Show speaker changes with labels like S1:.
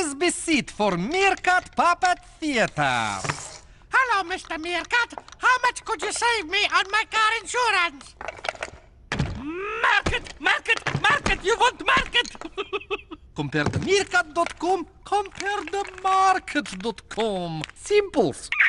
S1: Please be seated for Meerkat Puppet Theater.
S2: Hello, Mr. Meerkat. How much could you save me on my car insurance? Market! You want market?
S1: Compare the meerkat.com, compare the market.com. Simples.